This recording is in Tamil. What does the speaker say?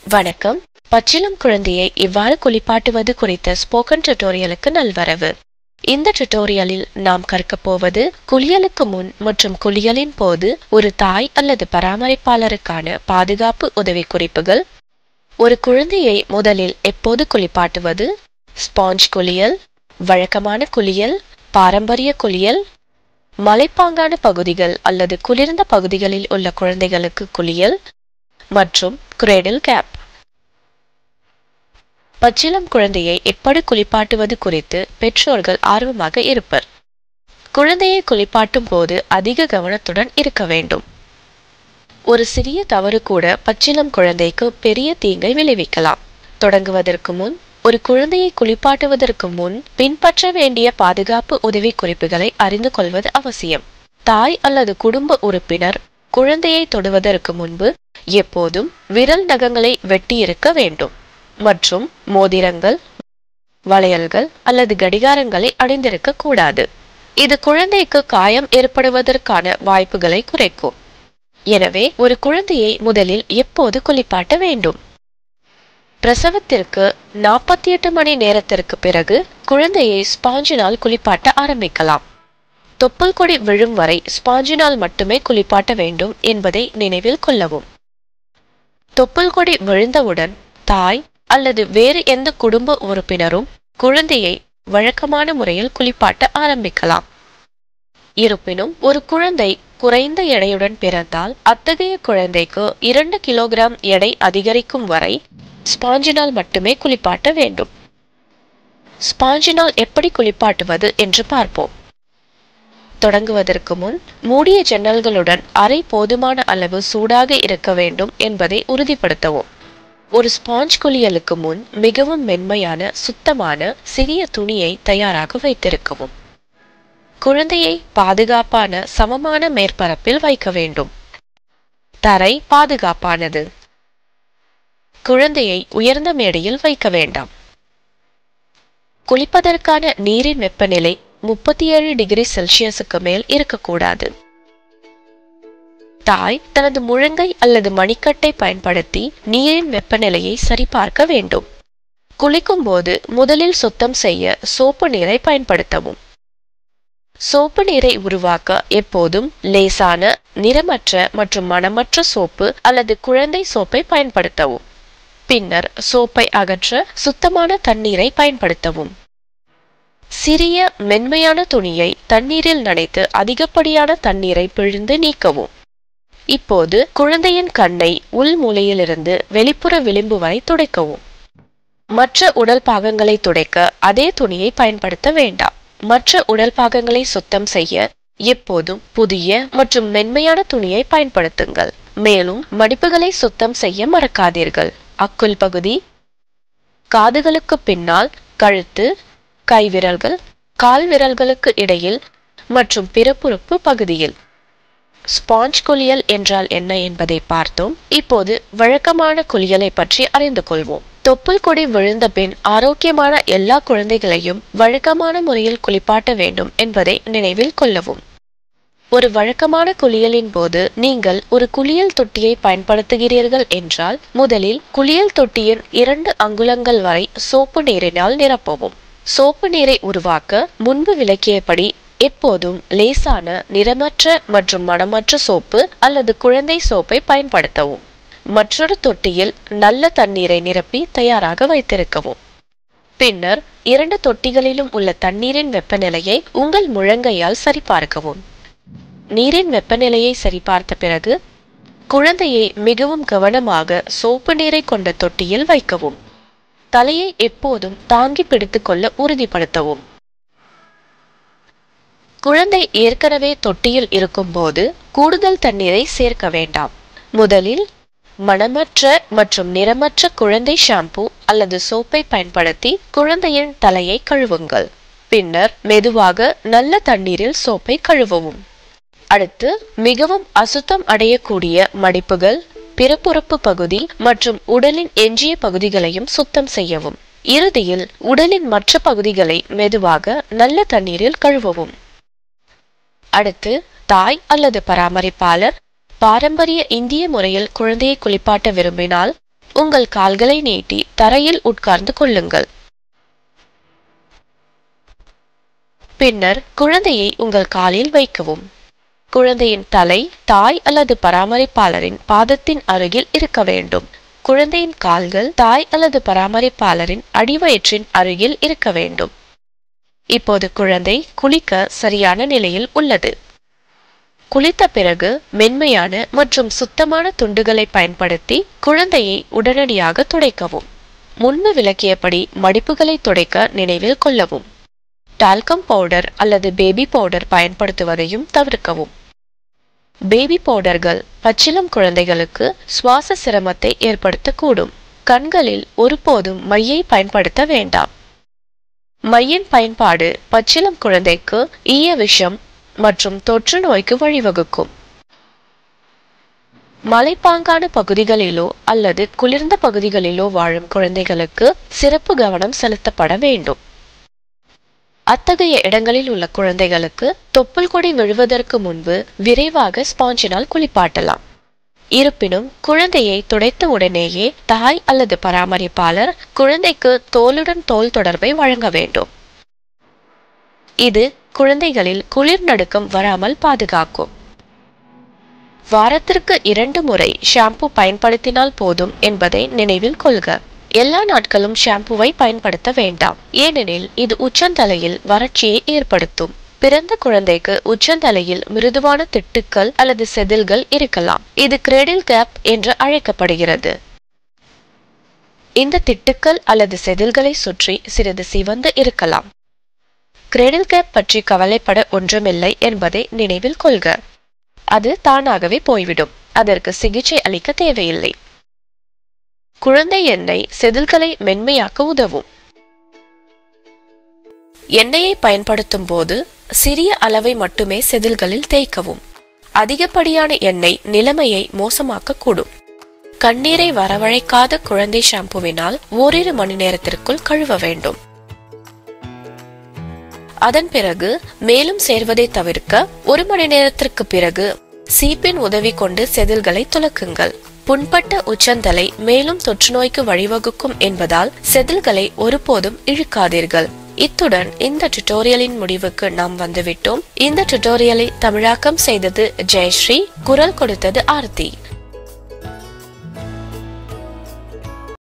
வணக்கம். பச்சிளம் குழந்தையை இவ்வாறு குளிப்பாட்டுவது குறித்த ஸ்போக்கன் டியூட்டோரியலுக்கு நல்வரவு. இந்த டியூட்டோரியலில் நாம் கற்கப் போவது குளியலுக்கு முன் மற்றும் குளியலின் போது ஒரு தாய் அல்லது பராமரிப்பாளருக்கான பாதுகாப்பு உதவி குறிப்புகள், ஒரு குழந்தையை முதலில் எப்போது குளிப்பாட்டுவது, ஸ்பாஞ்ச் குளியல், வழக்கமான குளியல், பாரம்பரிய குளியல், மலைப்பாங்கான பகுதிகள் அல்லது குளிர்ந்த பகுதிகளில் உள்ள குழந்தைகளுக்கு குளியல் மற்றும் கிரேடில் கேப். பச்சிளம் குழந்தையை எப்படி குளிப்பாட்டுவது குறித்து பெற்றோர்கள் ஆர்வமாக இருப்பர். குழந்தையை குளிப்பாட்டும் போது அதிக கவனத்துடன் இருக்க வேண்டும். ஒரு சிறிய தவறு கூட பச்சிளம் குழந்தைக்கு பெரிய தீங்கை விளைவிக்கலாம். தொடங்குவதற்கு முன், ஒரு குழந்தையை குளிப்பாட்டுவதற்கு முன் பின்பற்ற வேண்டிய பாதுகாப்பு உதவி குறிப்புகளை அறிந்து கொள்வது அவசியம். தாய் அல்லது குடும்ப உறுப்பினர் குழந்தையை தொடுவதற்கு முன்பு எப்போதும் விரல் நகங்களை வெட்டி இருக்க வேண்டும் மற்றும் மோதிரங்கள், வளையல்கள் அல்லது கடிகாரங்களை அணிந்திருக்க கூடாது. இது குழந்தைக்கு காயம் ஏற்படுவதற்கான வாய்ப்புகளை குறைக்கும். எனவே ஒரு குழந்தையை முதலில் எப்போது குளிப்பாட்ட வேண்டும்? பிரசவத்திற்கு 48 மணி நேரத்திற்கு பிறகு குழந்தையை ஸ்பாஞ்சினால் குளிப்பாட்ட ஆரம்பிக்கலாம். தொப்புள் கொடி விழும் வரை ஸ்பாஞ்சினால் மட்டுமே குளிப்பாட்ட வேண்டும் என்பதை நினைவில் கொள்ளவும். தொப்புள் கொடி விழுந்தவுடன் தாய் அல்லது வேறு எந்த குடும்ப உறுப்பினரும் குழந்தையை வழக்கமான முறையில் குளிப்பாட்ட ஆரம்பிக்கலாம். இருப்பினும் ஒரு குழந்தை குறைந்த எடையுடன் பிறந்தால் அத்தகைய குழந்தைக்கு 2 கிலோகிராம் எடை அதிகரிக்கும் வரை ஸ்பாஞ்சினால் மட்டுமே குளிப்பாட்ட வேண்டும். ஸ்பாஞ்சினால் எப்படி குளிப்பாட்டுவது என்று பார்ப்போம். தொடங்குவதற்கு முன் மூடிய ஜன்னல்களுடன் அறை போதுமான அளவு சூடாக இருக்க வேண்டும் என்பதை உறுதிப்படுத்தவும். ஒரு ஸ்பாஞ்ச் குளியலுக்கு முன் மிகவும் மென்மையான சுத்தமான சிறிய துணியை தயாராக வைத்திருக்கவும். குழந்தையை பாதுகாப்பான சமமான மேற்பரப்பில் வைக்க வேண்டும். தரை பாதுகாப்பானது. குழந்தையை உயர்ந்த மேடையில் வைக்க வேண்டாம். குளிப்பதற்கான நீரின் வெப்பநிலை 37 டிகிரி செல்சியஸுக்கு மேல் இருக்கக்கூடாது. தாய் தனது முழங்கை அல்லது மணிக்கட்டை பயன்படுத்தி நீரின் வெப்பநிலையை சரிபார்க்க வேண்டும். குளிக்கும் போது முதலில் சுத்தம் செய்ய சோப்பு நீரை பயன்படுத்தவும். சோப்பு நீரை உருவாக்க எப்போதும் லேசான, நிறமற்ற மற்றும் மணமற்ற சோப்பு அல்லது குழந்தை சோப்பை பயன்படுத்தவும். பின்னர் சோப்பை அகற்ற சுத்தமான தண்ணீரை பயன்படுத்தவும். சிறிய மென்மையான துணியை தண்ணீரில் நனைத்து அதிகப்படியான தண்ணீரை பிழிந்து நீக்கவும். இப்போது குழந்தையின் கண்ணை உள் மூலையிலிருந்து வெளிப்புற விளிம்பு வரை துடைக்கவும். மற்ற உடல் பாகங்களை துடைக்க அதே துணியை பயன்படுத்த வேண்டாம். மற்ற உடல் பாகங்களை சுத்தம் செய்ய எப்போதும் புதிய மற்றும் மென்மையான துணியை பயன்படுத்துங்கள். மேலும் மடிப்புகளை சுத்தம் செய்ய மறக்காதீர்கள். அக்குள் பகுதி, காதுகளுக்கு பின்னால், கழுத்து, கைவிரல்கள், கால் விரல்களுக்கு இடையில் மற்றும் பிறப்புறுப்பு பகுதியில். ஸ்பாஞ்ச் குளியல் என்றால் என்ன என்பதை பார்த்தோம். இப்போது வழக்கமான குளியலை பற்றி அறிந்து கொள்வோம். தொப்புள் கொடி விழுந்த பின் ஆரோக்கியமான எல்லா குழந்தைகளையும் வழக்கமான முறையில் குளிப்பாட்ட வேண்டும் என்பதை நினைவில் கொள்ளவும். ஒரு வழக்கமான குளியலின் போது நீங்கள் ஒரு குளியல் தொட்டியை பயன்படுத்துகிறீர்கள் என்றால் முதலில் குளியல் தொட்டியின் 2 அங்குலங்கள் வரை சோப்பு நீரினால் நிரப்பவும். சோப்பு நீரை உருவாக்க முன்பு விளக்கியபடி எப்போதும் லேசான, நிறமற்ற மற்றும் மணமற்ற சோப்பு அல்லது குழந்தை சோப்பை பயன்படுத்தவும். மற்றொரு தொட்டியில் நல்ல தண்ணீரை நிரப்பி தயாராக வைத்திருக்கவும். பின்னர் 2 தொட்டிகளிலும் உள்ள தண்ணீரின் வெப்பநிலையை உங்கள் முழங்கையால் சரிபார்க்கவும். நீரின் வெப்பநிலையை சரிபார்த்த பிறகு குழந்தையை மிகவும் கவனமாக சோப்பு நீரை கொண்ட தொட்டியில் வைக்கவும். தலையை எப்போதும் தாங்கி பிடித்துக் கொள்ள உறுதிப்படுத்தவும். குழந்தை ஏற்கனவே தொட்டியில் இருக்கும் போது கூடுதல் தண்ணீரை சேர்க்க வேண்டாம். முதலில் மணமற்ற மற்றும் நிறமற்ற குழந்தை ஷாம்பு அல்லது சோப்பை பயன்படுத்தி குழந்தையின் தலையை கழுவுங்கள். பின்னர் மெதுவாக நல்ல தண்ணீரில் சோப்பை கழுவவும். அடுத்து மிகவும் அசுத்தம் அடையக்கூடிய மடிப்புகள், பிறப்புறுப்பு பகுதி மற்றும் உடலின் எஞ்சிய பகுதிகளையும் சுத்தம் செய்யவும். இறுதியில் உடலின் மற்ற பகுதிகளை மெதுவாக நல்ல தண்ணீரில் கழுவவும். அடுத்து தாய் அல்லது பராமரிப்பாளர் பாரம்பரிய இந்திய முறையில் குழந்தையை குளிப்பாட்ட விரும்பினால் உங்கள் கால்களை நீட்டி தரையில் உட்கார்ந்து கொள்ளுங்கள். பின்னர் குழந்தையை உங்கள் காலில் வைக்கவும். குழந்தையின் தலை தாய் அல்லது பராமரிப்பாளரின் பாதத்தின் அருகில் இருக்க வேண்டும். குழந்தையின் கால்கள் தாய் அல்லது பராமரிப்பாளரின் அடிவயிற்றின் அருகில் இருக்க வேண்டும். இப்போது குழந்தை குளிக்க சரியான நிலையில் உள்ளது. குளித்த பிறகு மென்மையான மற்றும் சுத்தமான துண்டுகளை பயன்படுத்தி குழந்தையை உடனடியாக துடைக்கவும். முன்பு விளக்கியபடி மடிப்புகளை துடைக்க நினைவில் கொள்ளவும். டால்கம் பவுடர் அல்லது பேபி பவுடர் பயன்படுத்துவதையும் தவிர்க்கவும். பேபி பவுடர்கள் பச்சிளம் குழந்தைகளுக்கு சுவாச சிரமத்தை ஏற்படுத்தக்கூடும். கண்களில் ஒருபோதும் மையை பயன்படுத்த வேண்டாம். மையின் பயன்பாடு பச்சிளம் குழந்தைக்கு ஈய விஷம் மற்றும் தொற்று நோய்க்கு வழிவகுக்கும். மலைப்பாங்கான பகுதிகளிலோ அல்லது குளிர்ந்த பகுதிகளிலோ வாழும் குழந்தைகளுக்கு சிறப்பு கவனம் செலுத்தப்பட வேண்டும். அத்தகைய இடங்களில் உள்ள குழந்தைகளுக்கு தொப்புள் கொடி விழுவதற்கு முன்பு விரைவாக ஸ்பாஞ்சினால் குளிப்பாட்டலாம். இருப்பினும் குழந்தையை துடைத்த உடனேயே தாய் அல்லது பராமரிப்பாளர் குழந்தைக்கு தோலுடன் தோல் தொடர்பை வழங்க வேண்டும். இது குழந்தைகளில் குளிர் நடுக்கம் வராமல் பாதுகாக்கும். வாரத்திற்கு 2 முறை ஷாம்பு பயன்படுத்தினால் போதும் என்பதை நினைவில் கொள்க. எல்லா நாட்களும் ஷாம்புவை பயன்படுத்த வேண்டாம், ஏனெனில் இது உச்சந்தலையில் வறட்சியை ஏற்படுத்தும். பிறந்த குழந்தைக்கு உச்சந்தலையில் மிருதுவான திட்டுக்கள் அல்லது செதில்கள் இருக்கலாம். இது கிரேடில் கேப் என்று அழைக்கப்படுகிறது. இந்த திட்டுக்கள் அல்லது செதில்களை சுற்றி சிறிது சிவந்து இருக்கலாம். கிரேடில் கேப் பற்றி கவலைப்பட ஒன்றுமில்லை என்பதை நினைவில் கொள்க. அது தானாகவே போய்விடும். அதற்கு சிகிச்சை அளிக்க தேவையில்லை. குழந்தை எண்ணெய் செதில்களை மென்மையாக்க உதவும். எண்ணெயை பயன்படுத்தும் போது சிறிய அளவை மட்டுமே செதில்களில் தேய்க்கவும். அதிகப்படியான எண்ணெய் நிலைமையை மோசமாக்கக்கூடும். கண்ணீரை வரவழைக்காத குழந்தை ஷாம்புவினால் ஓரிரு மணி நேரத்திற்குள் கழுவ வேண்டும். அதன் பிறகு மேலும் சேர்வதை தவிர்க்க 1 மணி நேரத்திற்கு பிறகு சீப்பின் உதவி கொண்டு செதில்களை துலக்குங்கள். புண்பட்ட உச்சந்தலை மேலும் தொற்று நோய்க்கு வழிவகுக்கும் என்பதால் செதில்களை ஒருபோதும் இழுக்காதீர்கள். இத்துடன் இந்த டுட்டோரியலின் முடிவுக்கு நாம் வந்துவிட்டோம். இந்த டுட்டோரியலை தமிழாக்கம் செய்தது ஜெயஸ்ரீ, குரல் கொடுத்தது ஆர்த்தி.